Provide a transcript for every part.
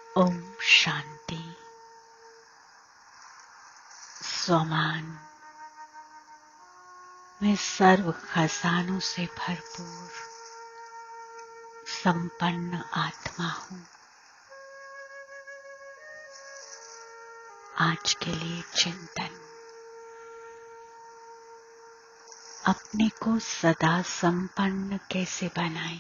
ओम शांति। स्वमान मैं सर्व खजानों से भरपूर संपन्न आत्मा हूँ। आज के लिए चिंतन। अपने को सदा संपन्न कैसे बनाएं?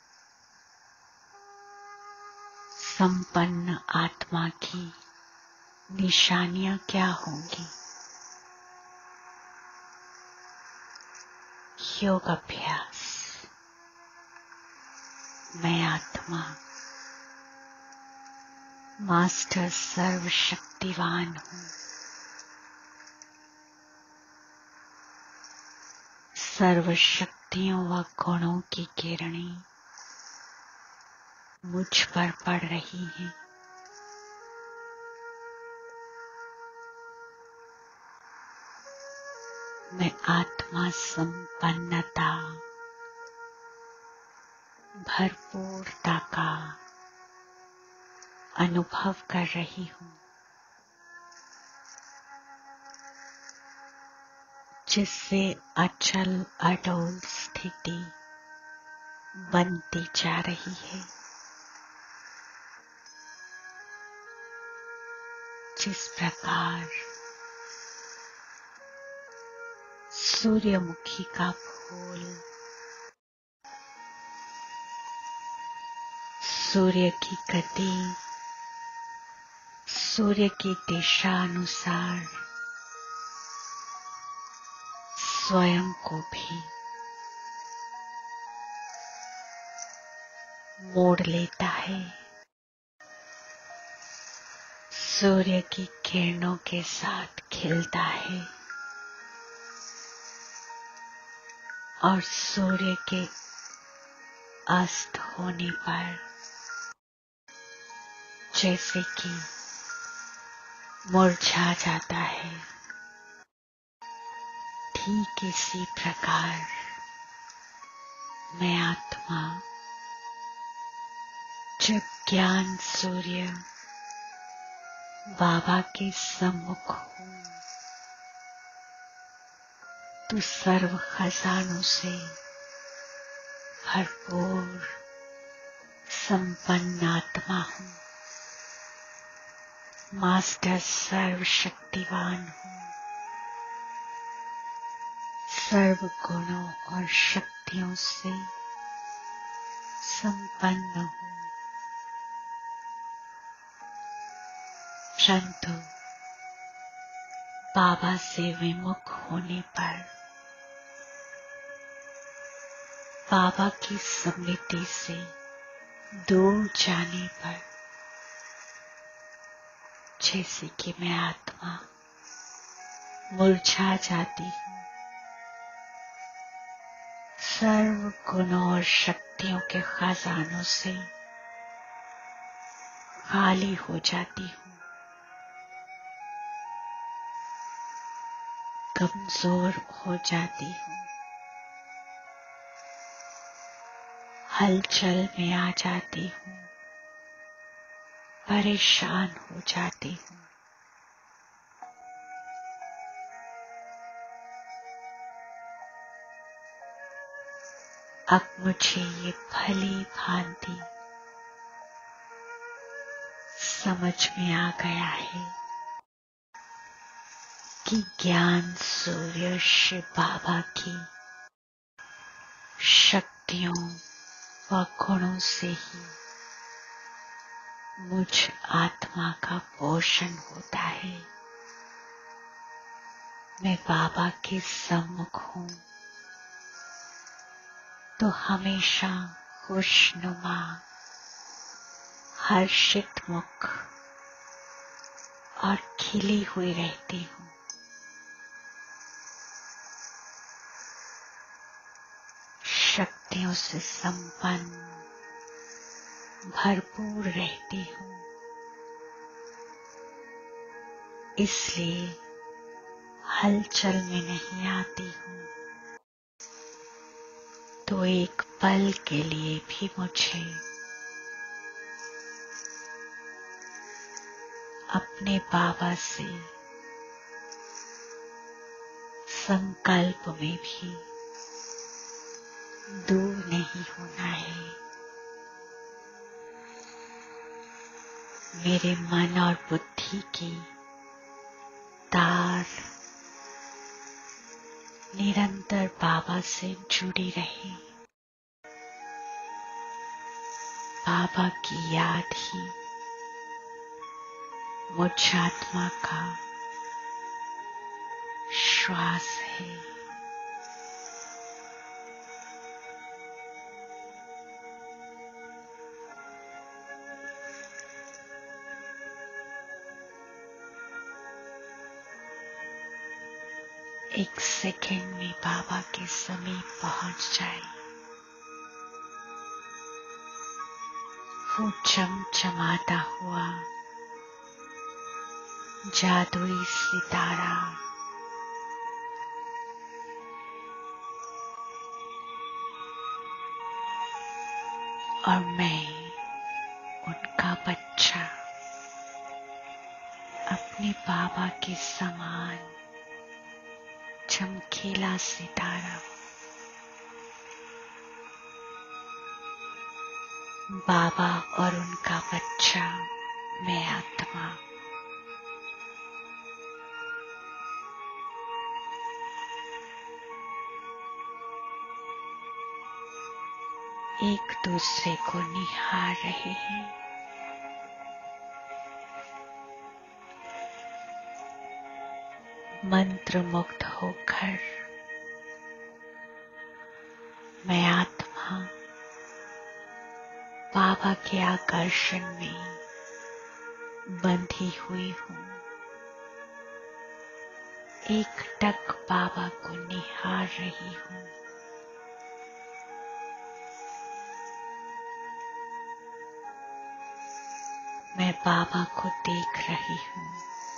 संपन्न आत्मा की निशानियां क्या होंगी? योग अभ्यास। मैं आत्मा मास्टर सर्वशक्तिवान हूँ। सर्व शक्तियों व गुणों की किरणें मुझ पर पड़ रही हैं। मैं आत्मा संपन्नता, भरपूरता का अनुभव कर रही हूँ, जिससे अचल अडोल स्थिति बनती जा रही है। जिस प्रकार सूर्यमुखी का फूल सूर्य की गति, सूर्य की दिशा अनुसार स्वयं को भी मोड़ लेता है, सूर्य की किरणों के साथ खिलता है और सूर्य के अस्त होने पर जैसे कि मुरझा जाता है, ठीक इसी प्रकार मैं आत्मा जब ज्ञान सूर्य बाबा के सम्मुख हूँ तो सर्व खजानों से भरपूर संपन्न आत्मा हूँ। मास्टर सर्वशक्तिवान हूँ। सर्व गुणों और शक्तियों से संपन्न हूँ। परंतु बाबा से विमुख होने पर, बाबा की स्मृति से दूर जाने पर, जैसे कि मैं आत्मा मुरझा जाती हूँ, सर्व गुणों और शक्तियों के खजानों से खाली हो जाती हूँ, कमजोर हो जाती हूँ, हलचल में आ जाती हूँ, परेशान हो जाती हूँ। अब मुझे ये भली भांति समझ में आ गया है कि ज्ञान सूर्य शिव बाबा की शक्तियों व गुणों से ही मुझ आत्मा का पोषण होता है। मैं बाबा के सम्मुख हूँ तो हमेशा खुशनुमा, हर्षित मुख और खिली हुई रहती हूँ। शक्तियों से संपन्न, भरपूर रहती हूँ। इसलिए हलचल में नहीं आती हूँ तो एक पल के लिए भी मुझे अपने बाबा से संकल्प में भी दूर नहीं होना है। मेरे मन और बुद्धि की तार निरंतर बाबा से जुड़ी रहे। बाबा की याद ही मुझ आत्मा का श्वास है। एक सेकंड में बाबा के समीप पहुंच जाए। वो चमचमाता हुआ जादुई सितारा और मैं उनका बच्चा अपने बाबा के समान चमकीला सितारा, बाबा और उनका बच्चा मैं आत्मा। एक दूसरे को निहार रहे हैं। मंत्र मुक्त होकर मैं आत्मा बाबा के आकर्षण में बंधी हुई हूँ। एक टक बाबा को निहार रही हूँ। मैं बाबा को देख रही हूँ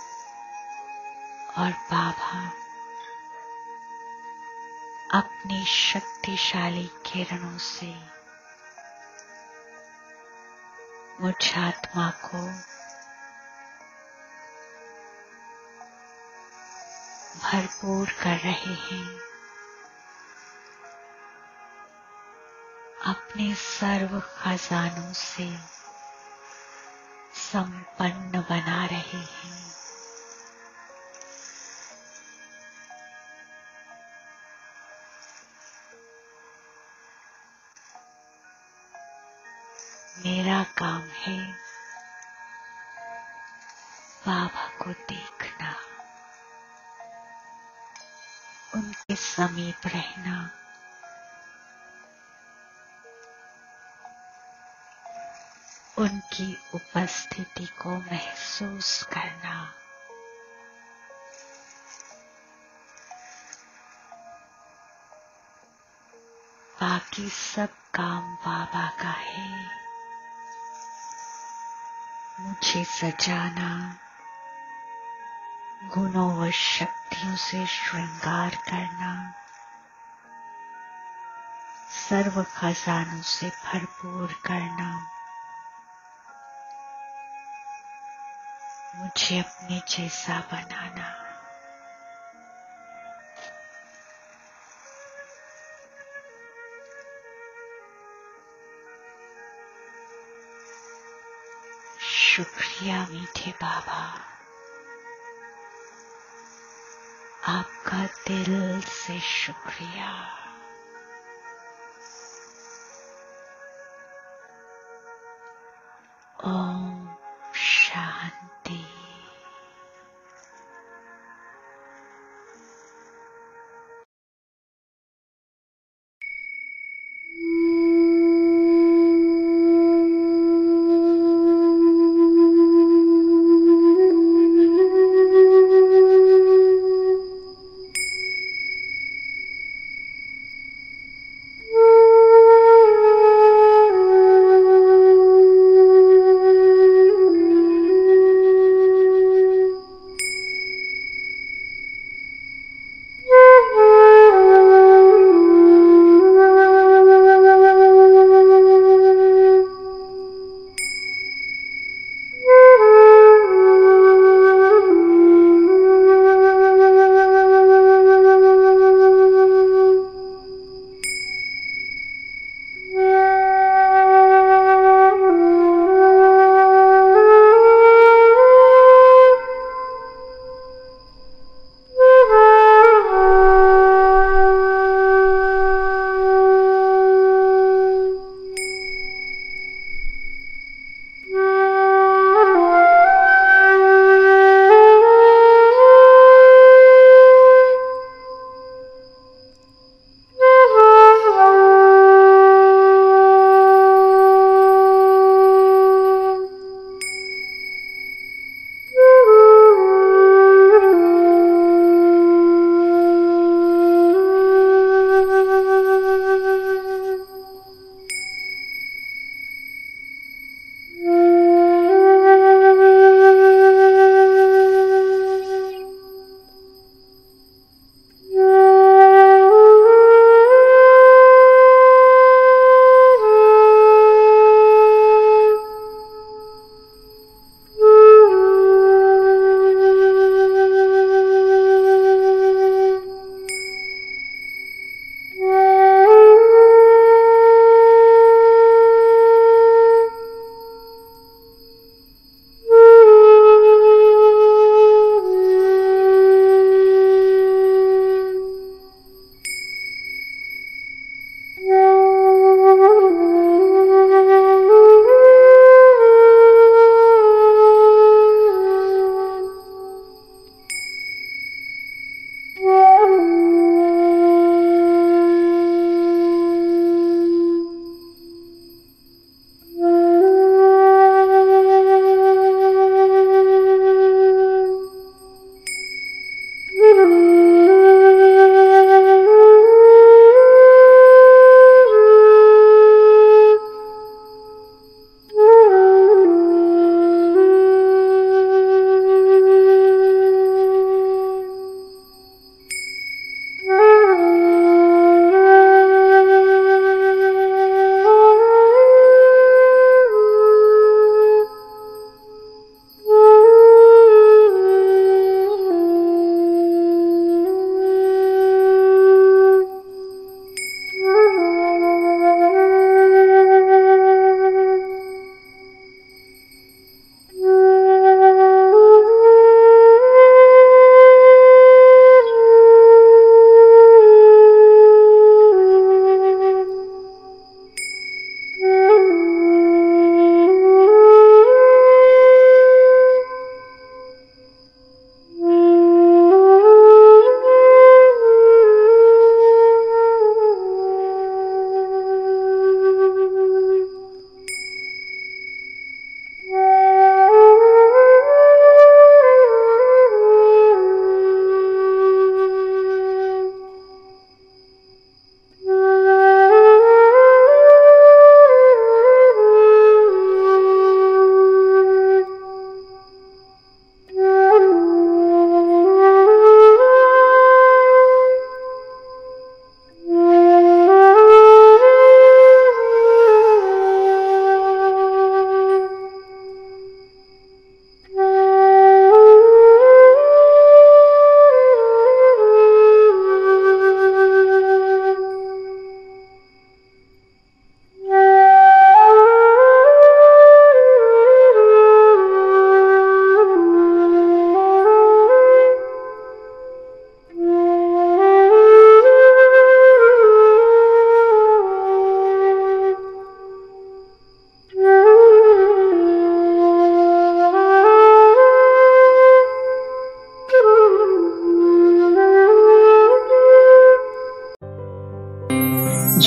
और बाबा अपनी शक्तिशाली किरणों से मुझ आत्मा को भरपूर कर रहे हैं। अपने सर्व खजानों से संपन्न बना रहे हैं। मेरा काम है बाबा को देखना, उनके समीप रहना, उनकी उपस्थिति को महसूस करना। बाकी सब काम बाबा का है। मुझे सजाना, गुणों व शक्तियों से श्रृंगार करना, सर्व खजानों से भरपूर करना, मुझे अपने जैसा बनाना। शुक्रिया मीठे बाबा, आपका दिल से शुक्रिया। ओम शांति।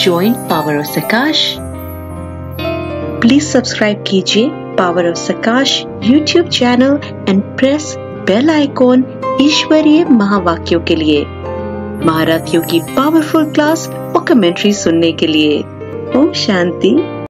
join Power of Sakash. Please subscribe कीजिए Power of Sakash YouTube channel and press bell icon ईश्वरीय महावाक्यों के लिए, महारथियों की पावरफुल क्लास और कमेंट्री सुनने के लिए। ओम शांति।